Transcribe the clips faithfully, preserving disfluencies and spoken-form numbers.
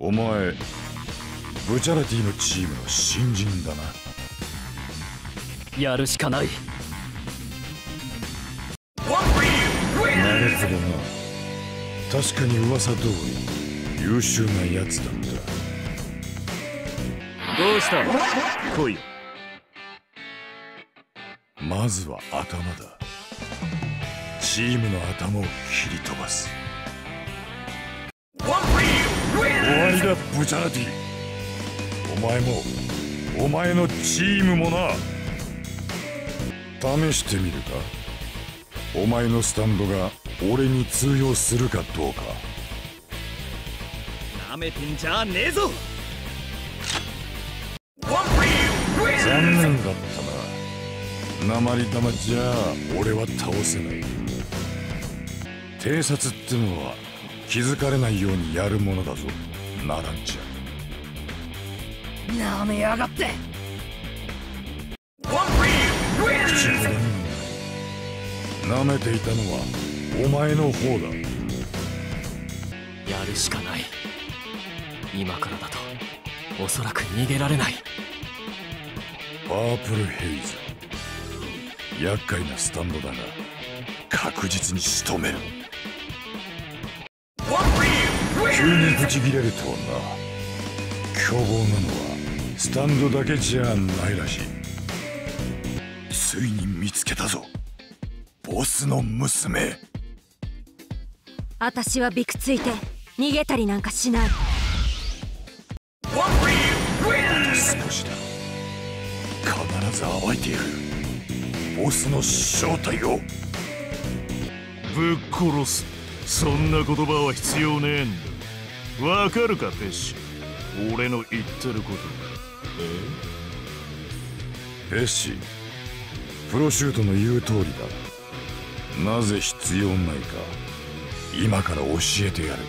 お前ブチャラティのチームの新人だな。 やるしかない。 なるほどな。確かに噂通り優秀なやつだった。 どうした来いよ。 まずは頭だ。チームの頭を切り飛ばす。終わりだブチャラティ。お前もお前のチームもな。試してみるか。お前のスタンドが俺に通用するかどうか。 なめてんじゃねえぞ。 残念だったな。鉛玉じゃ俺は倒せない。偵察ってのは気づかれないようにやるものだぞ。ならんじゃなめやがって。 口ほどになめていたのはお前の方だ。 やるしかない。今からだとおそらく逃げられない。 パープルヘイズ、厄介なスタンドだが確実に仕留める。急にブチギレるとはな。凶暴なのはスタンドだけじゃないらしい。ついに見つけたぞボスの娘。 私はビクついて逃げたりなんかしない。 あと少しだ。必ず暴いてやるボスの正体を。 ぶっ殺す。そんな言葉は必要ねえんだ。わかるかペッシ。俺の言ってること。 えペッシ、プロシュートの言う通りだ。なぜ必要ないか今から教えてやる。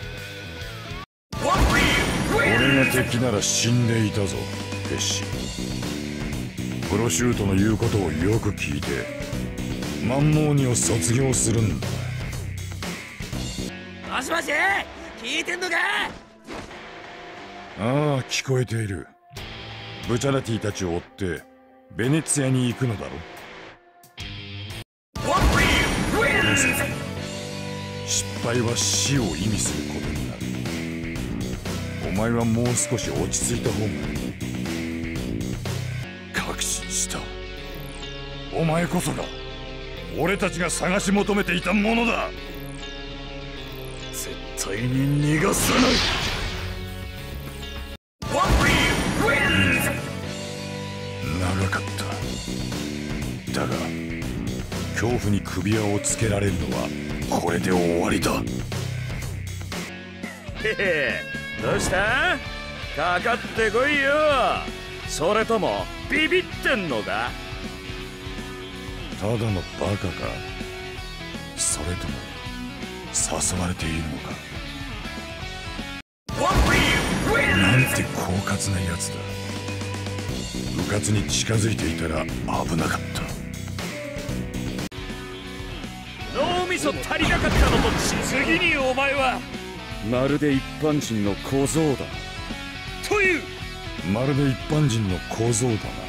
俺が敵なら死んでいたぞペッシ。プロシュートの言うことをよく聞いてマンモーニを卒業するんだ。 もしもし聞いてんのか。 ああ聞こえている。ブチャラティたちを追ってベネツィアに行くのだろ。失敗は死を意味することになる。お前はもう少し落ち着いた方がいい。確信した。お前こそが俺たちが探し求めていたものだ。絶対に逃がさない。長かった。だが恐怖に首輪をつけられるのはこれで終わりだ。 へへ、どうした？かかってこいよ。それともビビってんのか？ ただのバカか、それとも誘われているのか。なんて狡猾なやつだ。うかつに近づいていたら危なかった。 脳みそ足りなかったのと次にお前はまるで一般人の小僧だ。というまるで一般人の小僧だな。